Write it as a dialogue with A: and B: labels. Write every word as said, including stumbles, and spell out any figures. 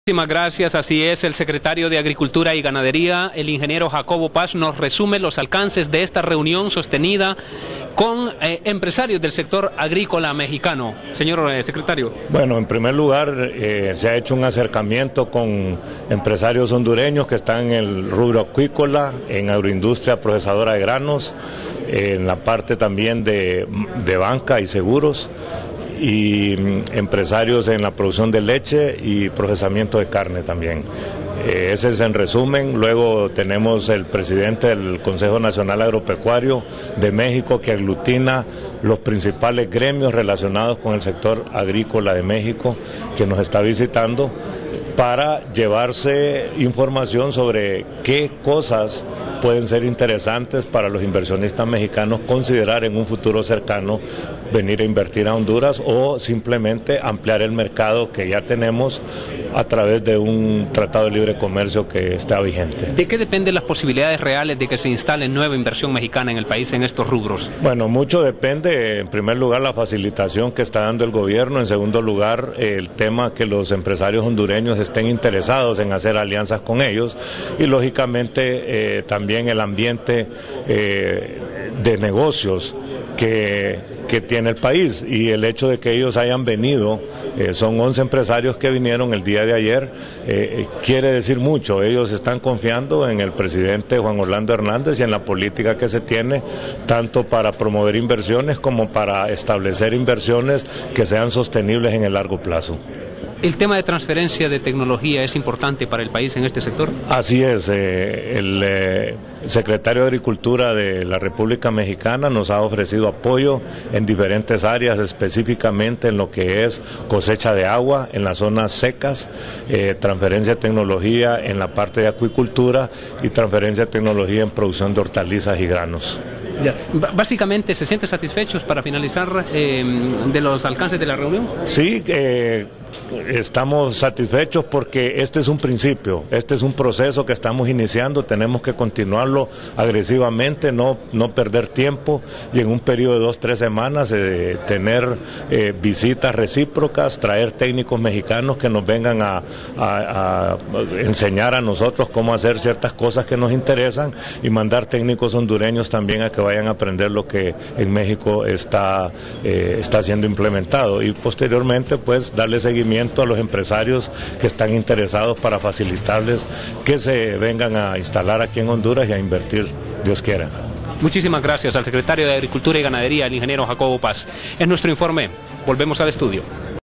A: Muchísimas gracias, así es, el secretario de Agricultura y Ganadería, el ingeniero Jacobo Paz, nos resume los alcances de esta reunión sostenida con eh, empresarios del sector agrícola mexicano. Señor eh, secretario.
B: Bueno, en primer lugar, eh, se ha hecho un acercamiento con empresarios hondureños que están en el rubro acuícola, en agroindustria procesadora de granos, en la parte también de, de banca y seguros, y empresarios en la producción de leche y procesamiento de carne también. Eh, ese es en resumen. Luego tenemos el presidente del Consejo Nacional Agropecuario de México, que aglutina los principales gremios relacionados con el sector agrícola de México, que nos está visitando para llevarse información sobre qué cosas pueden ser interesantes para los inversionistas mexicanos considerar en un futuro cercano venir a invertir a Honduras o simplemente ampliar el mercado que ya tenemos a través de un tratado de libre comercio que está vigente.
A: ¿De qué dependen las posibilidades reales de que se instale nueva inversión mexicana en el país en estos rubros?
B: Bueno, mucho depende, en primer lugar, la facilitación que está dando el gobierno, en segundo lugar, el tema que los empresarios hondureños estén interesados en hacer alianzas con ellos y lógicamente eh, también el ambiente eh, de negocios que, que tiene el país y el hecho de que ellos hayan venido, eh, son once empresarios que vinieron el día de ayer, eh, quiere decir mucho. Ellos están confiando en el presidente Juan Orlando Hernández y en la política que se tiene, tanto para promover inversiones como para establecer inversiones que sean sostenibles en el largo plazo.
A: ¿El tema de transferencia de tecnología es importante para el país en este sector?
B: Así es, eh, el eh, secretario de Agricultura de la República Mexicana nos ha ofrecido apoyo en diferentes áreas, específicamente en lo que es cosecha de agua en las zonas secas, eh, transferencia de tecnología en la parte de acuicultura y transferencia de tecnología en producción de hortalizas y granos.
A: Ya. Básicamente, ¿se sienten satisfechos para finalizar eh, de los alcances de la reunión?
B: Sí, eh, estamos satisfechos porque este es un principio, este es un proceso que estamos iniciando, tenemos que continuarlo agresivamente, no, no perder tiempo y en un periodo de dos, tres semanas eh, tener eh, visitas recíprocas, traer técnicos mexicanos que nos vengan a, a, a enseñar a nosotros cómo hacer ciertas cosas que nos interesan y mandar técnicos hondureños también a que vayan a aprender lo que en México está, eh, está siendo implementado y posteriormente pues darle seguimiento a los empresarios que están interesados para facilitarles que se vengan a instalar aquí en Honduras y a invertir, Dios quiera.
A: Muchísimas gracias al secretario de Agricultura y Ganadería, el ingeniero Jacobo Paz. Es nuestro informe. Volvemos al estudio.